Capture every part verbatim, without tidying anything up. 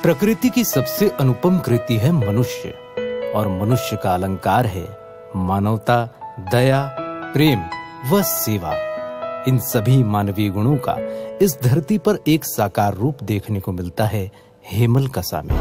प्रकृति की सबसे अनुपम कृति है मनुष्य, और मनुष्य का अलंकार है मानवता, दया, प्रेम व सेवा। इन सभी मानवीय गुणों का इस धरती पर एक साकार रूप देखने को मिलता है हेमलकसा में।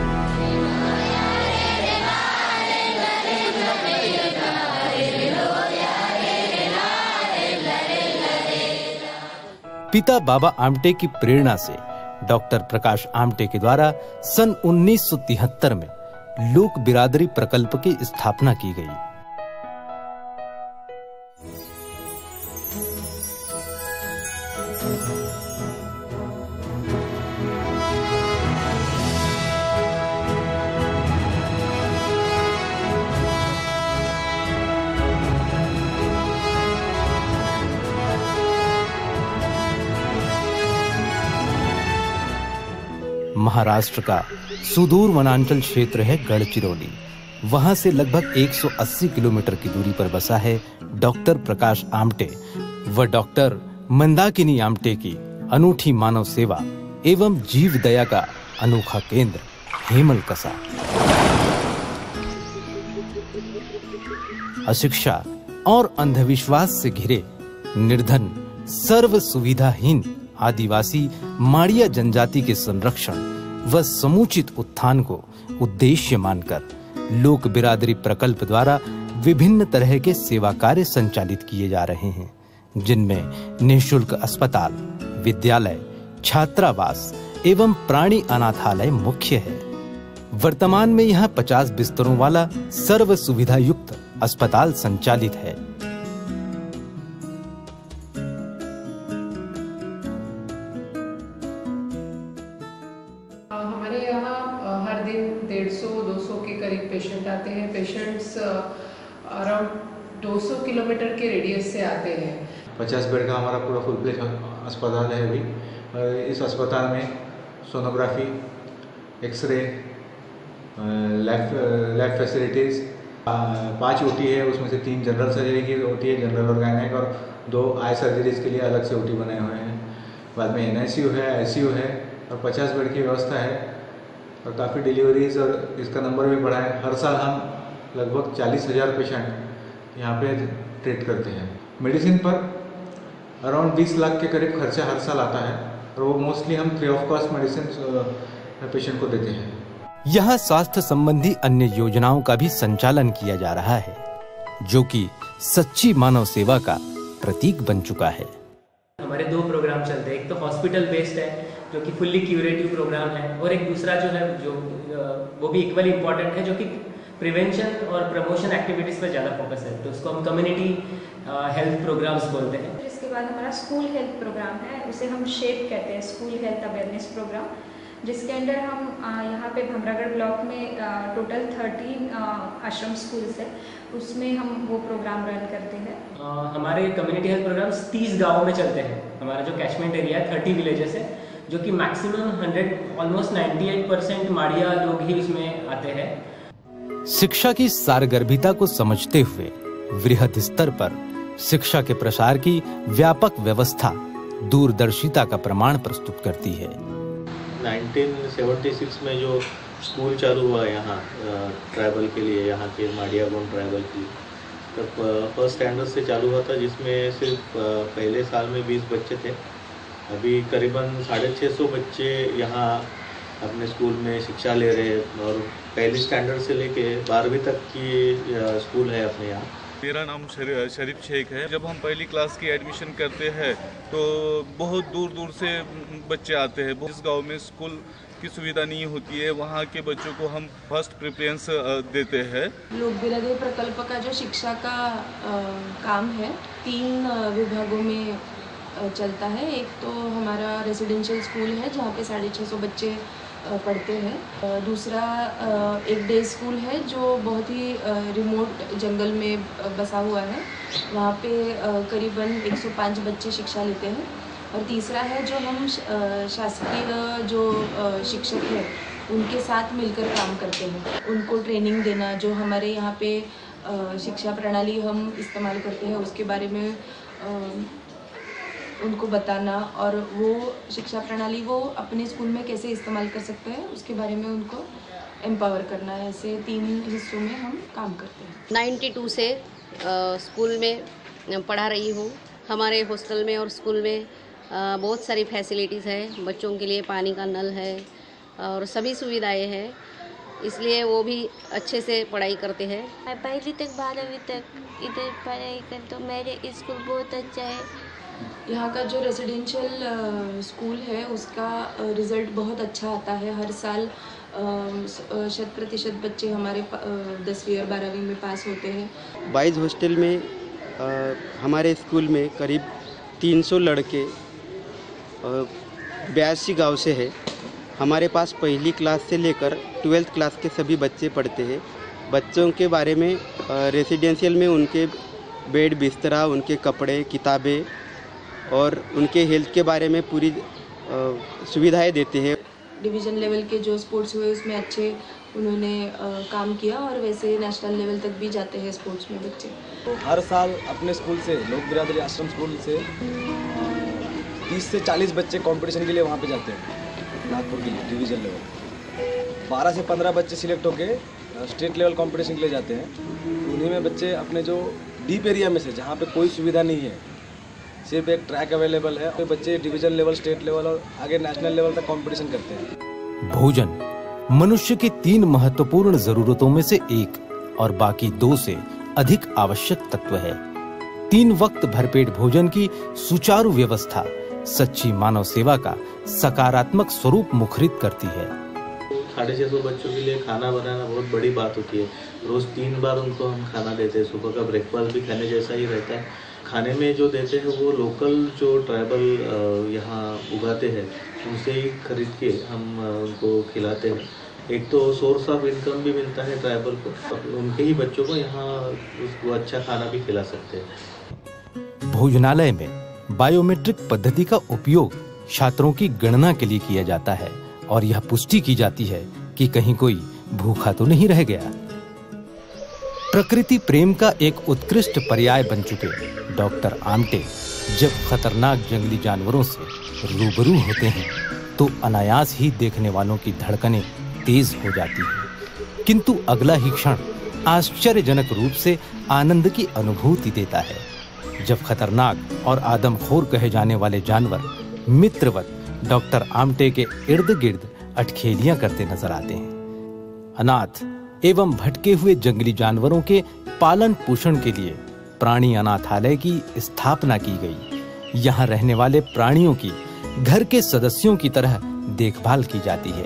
पिता बाबा आमटे की प्रेरणा से डॉक्टर प्रकाश आमटे के द्वारा सन उन्नीस सौ तिहत्तर में लोक बिरादरी प्रकल्प की स्थापना की गई। महाराष्ट्र का सुदूर वनांचल क्षेत्र है गढ़चिरौली। वहां से लगभग एक सौ अस्सी किलोमीटर की दूरी पर बसा है डॉक्टर प्रकाश आमटे व डॉक्टर मंदाकिनी आमटे की अनूठी मानव सेवा एवं जीव दया का अनोखा केंद्र हेमलकसा। अशिक्षा और अंधविश्वास से घिरे निर्धन, सर्व सुविधाहीन आदिवासी माड़िया जनजाति के संरक्षण व समुचित उत्थान को उद्देश्य मानकर लोक बिरादरी प्रकल्प द्वारा विभिन्न तरह के सेवा कार्य संचालित किए जा रहे हैं, जिनमें निःशुल्क अस्पताल, विद्यालय, छात्रावास एवं प्राणी अनाथालय मुख्य है। वर्तमान में यहाँ पचास बिस्तरों वाला सर्व सुविधा युक्त अस्पताल संचालित है। हमारे यहाँ हर दिन डेढ़ सौ दो सौ के करीब पेशेंट आते हैं। पेशेंट्स अराउंड दो सौ किलोमीटर के रेडियस से आते हैं। पचास बेड का हमारा पूरा फुल प्लेज अस्पताल है अभी। इस अस्पताल में sonography, X-ray, lab lab facilities, पाँच ओटी है, उसमें से तीन जनरल सर्जरी की ओटी है, जनरल और गायनेक, और दो आई सर्जरीज के लिए अलग से ओटी बने हुए हैं। बाद में एनआईसीयू है, आईसीयू है और पचास बेड की व्यवस्था है और काफ़ी डिलीवरीज और इसका नंबर भी बढ़ा है। हर साल हम लगभग चालीस हज़ार पेशेंट यहाँ पे ट्रीट करते हैं। मेडिसिन पर अराउंड बीस लाख के करीब खर्चा हर साल आता है और वो मोस्टली हम free of cost medicine patient को देते हैं। यहाँ स्वास्थ्य संबंधी अन्य योजनाओं का भी संचालन किया जा रहा है, जो कि सच्ची मानव सेवा का प्रतीक बन चुका है। हमारे दो प्रोग्राम चलते हैं, एक तो हॉस्पिटल बेस्ड है जो कि फुल्ली क्यूरेटिव प्रोग्राम है, और एक दूसरा जो है जो वो भी इक्वली इम्पॉर्टेंट है, जो कि प्रिवेंशन और प्रमोशन एक्टिविटीज़ पर ज़्यादा फोकस है, तो उसको हम कम्युनिटी हेल्थ प्रोग्राम्स बोलते हैं। फिर इसके बाद हमारा स्कूल हेल्थ प्रोग्राम है, उसे हम शेप कहते हैं, स्कूल हेल्थ अवेयरनेस प्रोग्राम, जिसके अंडर हम यहाँ पे भमरागढ़ ब्लॉक में टोटल थर्टीन आश्रम स्कूल्स है, उसमें हम वो प्रोग्राम रन करते हैं। हमारे कम्युनिटी हेल्थ प्रोग्राम्स तीस गाँवों में चलते हैं। हमारा जो कैचमेंट एरिया है थर्टी विलेजेस है, जो कि मैक्सिमम हंड्रेड ऑलमोस्ट अट्ठानवे परसेंट माड़िया लोग ही उसमें आते हैं। शिक्षा की सारगर्भिता को समझते हुए वृहद स्तर पर शिक्षा के प्रसार की व्यापक व्यवस्था दूरदर्शिता का प्रमाण प्रस्तुत करती है। उन्नीस सौ छिहत्तर में जो स्कूल चालू हुआ यहाँ ट्राइबल के लिए, यहाँ के माड़िया गोंड ट्राइबल की, तब फर्स्ट स्टैंडर्ड से चालू हुआ था, जिसमें सिर्फ पहले साल में बीस बच्चे थे। अभी करीबन साढ़े छः सौ बच्चे यहाँ अपने स्कूल में शिक्षा ले रहे हैं और पहली स्टैंडर्ड से लेके बारहवीं तक की स्कूल है अपने यहाँ। मेरा नाम शरीफ शेख है। जब हम पहली क्लास की एडमिशन करते हैं तो बहुत दूर दूर से बच्चे आते हैं। जिस गांव में स्कूल की सुविधा नहीं होती है, वहाँ के बच्चों को हम फर्स्ट प्रेफरेंस देते हैं। लोक बिरादरी प्रकल्प का जो शिक्षा का आ, काम है, तीन विभागों में चलता है। एक तो हमारा रेसिडेंशियल स्कूल है जहाँ पे साढ़े छः सौ बच्चे पढ़ते हैं। दूसरा एक डे स्कूल है जो बहुत ही रिमोट जंगल में बसा हुआ है, वहाँ पे करीबन एक सौ पाँच बच्चे शिक्षा लेते हैं। और तीसरा है जो हम शासकीय जो शिक्षक हैं उनके साथ मिलकर काम करते हैं, उनको ट्रेनिंग देना। जो हमारे यहाँ पे शिक्षा प्रणाली हम इस्तेमाल करते हैं उसके बारे में उनको बताना और वो शिक्षा प्रणाली वो अपने स्कूल में कैसे इस्तेमाल कर सकते हैं उसके बारे में उनको एम्पावर करना है। ऐसे तीन हिस्सों में हम काम करते हैं। नाइन्टी टू से आ, स्कूल में पढ़ा रही हूँ। हमारे हॉस्टल में और स्कूल में आ, बहुत सारी फैसिलिटीज़ है। बच्चों के लिए पानी का नल है और सभी सुविधाएं हैं, इसलिए वो भी अच्छे से पढ़ाई करते हैं। मैं पहली तक बारहवीं तक इधर पढ़ाई कर, तो मेरे स्कूल बहुत अच्छा है। यहाँ का जो रेजिडेंशियल स्कूल है उसका रिज़ल्ट बहुत अच्छा आता है। हर साल शत प्रतिशत बच्चे हमारे दसवीं और बारहवीं में पास होते हैं। बॉयज़ हॉस्टल में आ, हमारे स्कूल में करीब तीन सौ लड़के बयासी गांव से है। हमारे पास पहली क्लास से लेकर ट्वेल्थ क्लास के सभी बच्चे पढ़ते हैं। बच्चों के बारे में रेसिडेंशियल में उनके बेड, बिस्तरा, उनके कपड़े, किताबें और उनके हेल्थ के बारे में पूरी सुविधाएं देते हैं। डिवीज़न लेवल के जो स्पोर्ट्स हुए उसमें अच्छे उन्होंने आ, काम किया और वैसे नेशनल लेवल तक भी जाते हैं स्पोर्ट्स में बच्चे। हर साल अपने स्कूल से, लोक बिरादरी आश्रम स्कूल से तीस से चालीस बच्चे कंपटीशन के लिए वहाँ पे जाते हैं नागपुर के लिए डिवीज़न लेवल। बारह से पंद्रह बच्चे सिलेक्ट होके स्टेट लेवल कंपटीशन के लिए जाते हैं। उन्हीं में बच्चे अपने जो डीप एरिया में से जहाँ पे कोई सुविधा नहीं है, सिर्फ एक ट्रैक अवेलेबल है, तो बच्चे डिवीजन लेवल, स्टेट लेवल और आगे नेशनल लेवल तक कंपटीशन करते हैं। भोजन मनुष्य की तीन महत्वपूर्ण जरूरतों में से एक और बाकी दो से अधिक आवश्यक तत्व है। तीन वक्त भरपेट भोजन की सुचारू व्यवस्था सच्ची मानव सेवा का सकारात्मक स्वरूप मुखरित करती है। साढ़े छः सौ बच्चों के लिए खाना बनाना बहुत बड़ी बात होती है। रोज तीन बार उनको हम खाना देते हैं। सुबह का ब्रेकफास्ट भी खाने जैसा ही रहता है। खाने में जो देते हैं वो लोकल जो ट्राइबल यहाँ उगाते हैं उनसे ही खरीद के हम उनको खिलाते हैं। एक तो सोर्स ऑफ इनकम भी मिलता है ट्राइबल को, उनके ही बच्चों को यहाँ उसको अच्छा खाना भी खिला सकते हैं। भोजनालय में बायोमेट्रिक पद्धति का उपयोग छात्रों की गणना के लिए किया जाता है और यह पुष्टि की जाती है कि कहीं कोई भूखा तो नहीं रह गया। प्रकृति प्रेम का एक उत्कृष्ट पर्याय बन चुके डॉक्टर आमटे जब खतरनाक जंगली जानवरों से रूबरू होते हैं तो अनायास ही देखने वालों की धड़कनें तेज हो जाती हैं, किंतु अगला ही क्षण आश्चर्यजनक रूप से आनंद की अनुभूति देता है जब खतरनाक और आदमखोर कहे जाने वाले जानवर मित्रवत डॉक्टर आमटे के इर्द गिर्द अटखेलियां करते नजर आते हैं। अनाथ एवं भटके हुए जंगली जानवरों के पालन पोषण के लिए प्राणी अनाथालय की स्थापना की गई। यहाँ रहने वाले प्राणियों की घर के सदस्यों की तरह देखभाल की जाती है।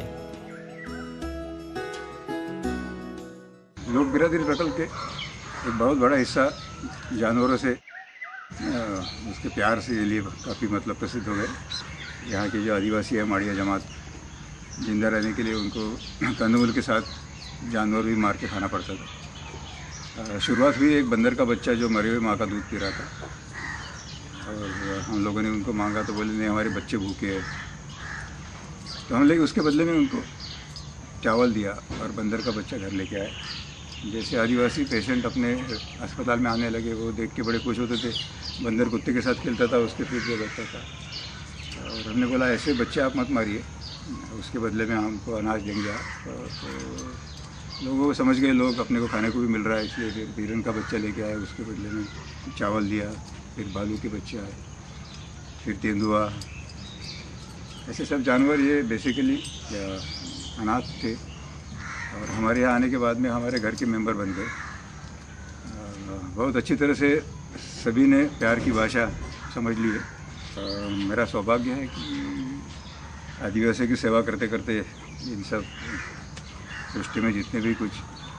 लोक बिरादरी प्रकल्प के एक बहुत बड़ा हिस्सा जानवरों से उसके प्यार से लिए काफ़ी मतलब प्रसिद्ध हो गए। यहाँ के जो आदिवासी है माड़िया जमात, जिंदा रहने के लिए उनको कंदमूल के साथ जानवर भी मार के खाना पड़ता था। शुरुआत हुई एक बंदर का बच्चा जो मरे हुए माँ का दूध पी रहा था और हम लोगों ने उनको मांगा तो बोले नहीं हमारे बच्चे भूखे हैं। तो हम लोग उसके बदले में उनको चावल दिया और बंदर का बच्चा घर लेके आए। जैसे आदिवासी पेशेंट अपने अस्पताल में आने लगे वो देख के बड़े खुश होते थे। बंदर कुत्ते के साथ खेलता था, उसके पीठ पे बैठता था और हमने बोला ऐसे बच्चे आप मत मारिए, उसके बदले में हमको अनाज देंगे आप। तो लोगों को समझ गए, लोग अपने को खाने को भी मिल रहा है, इसलिए फिर हिरन का बच्चा लेके आए, उसके बदले में चावल दिया। फिर भालू के बच्चे आए, फिर तेंदुआ, ऐसे सब जानवर ये बेसिकली अनाथ थे और हमारे यहाँ आने के बाद में हमारे घर के मेंबर बन गए। बहुत अच्छी तरह से सभी ने प्यार की भाषा समझ ली है। मेरा सौभाग्य है कि आदिवासियों की सेवा करते करते इन सब सृष्टि में जितने भी कुछ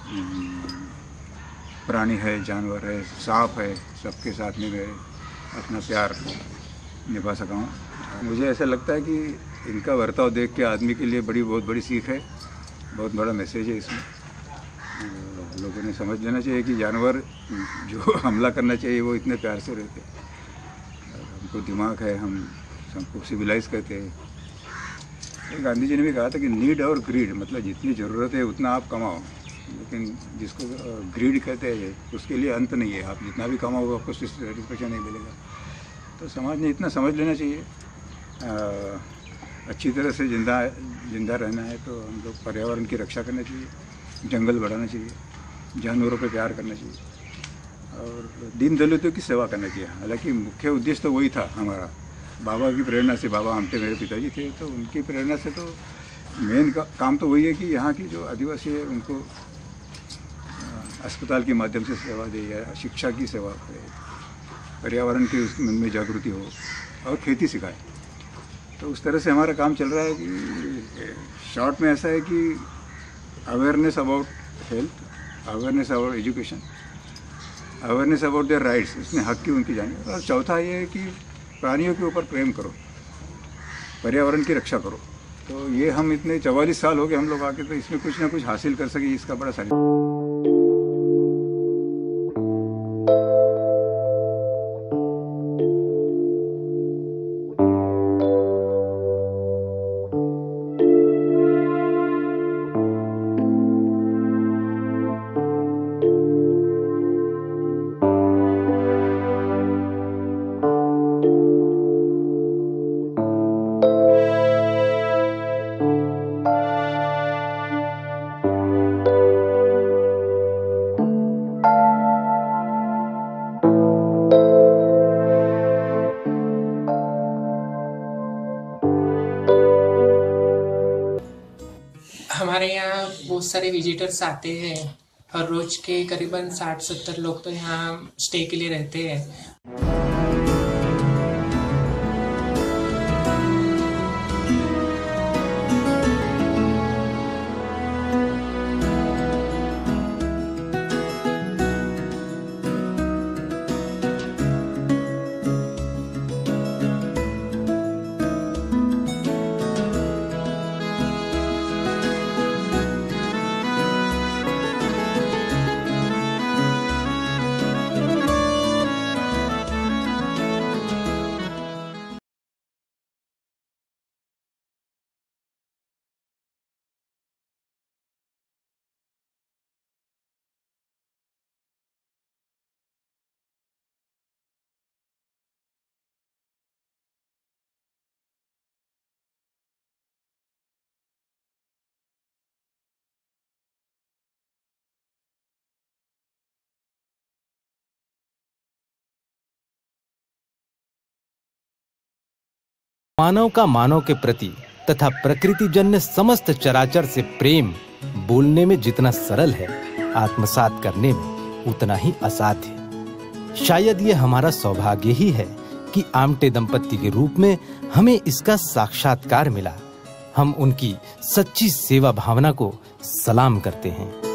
प्राणी है, जानवर है, सांप है, सबके साथ में मैं अपना प्यार निभा सका हूँ। मुझे ऐसा लगता है कि इनका बर्ताव देख के आदमी के लिए बड़ी बहुत बड़ी सीख है, बहुत बड़ा मैसेज है इसमें। लोगों ने समझ लेना चाहिए कि जानवर जो हमला करना चाहिए वो इतने प्यार से रहते हैं। हमको दिमाग है, हम सबको सिविलाइज करते हैं। गांधी जी ने भी कहा था कि नीड और ग्रीड, मतलब जितनी ज़रूरत है उतना आप कमाओ, लेकिन जिसको ग्रीड कहते हैं उसके लिए अंत नहीं है। आप जितना भी कमाओ आपको सेटिस्फेक्शन नहीं मिलेगा। तो समाज ने इतना समझ लेना चाहिए। आ, अच्छी तरह से जिंदा जिंदा रहना है तो हम लोग पर्यावरण की रक्षा करना चाहिए, जंगल बढ़ाना चाहिए, जानवरों पे प्यार करना चाहिए और दीन दलितों की सेवा करना चाहिए। हालांकि मुख्य उद्देश्य तो वही था हमारा। बाबा की प्रेरणा से, बाबा आमटे मेरे पिताजी थे, तो उनकी प्रेरणा से तो मेन का, काम तो वही है कि यहाँ की जो आदिवासी है उनको अस्पताल के माध्यम से सेवा दे या शिक्षा की सेवा करे, पर्यावरण की उनमें जागृति हो और खेती सिखाए। तो उस तरह से हमारा काम चल रहा है कि शॉर्ट में ऐसा है कि awareness about health, awareness about education, awareness about their rights, इसमें हक की उनकी जाने, और चौथा ये है कि प्राणियों के ऊपर प्रेम करो, पर्यावरण की रक्षा करो। तो ये हम इतने चवालीस साल हो गए हम लोग आके, तो इसमें कुछ ना कुछ हासिल कर सके, इसका बड़ा सारी। हमारे यहाँ बहुत सारे विजिटर्स आते हैं, हर रोज के करीबन साठ सत्तर लोग तो यहाँ स्टे के लिए रहते हैं। मानव का मानव के प्रति तथा प्रकृति जन्य समस्त चराचर से प्रेम बोलने में जितना सरल है, आत्मसात करने में उतना ही असाध्य। शायद ये हमारा सौभाग्य ही है कि आमटे दंपत्ति के रूप में हमें इसका साक्षात्कार मिला। हम उनकी सच्ची सेवा भावना को सलाम करते हैं।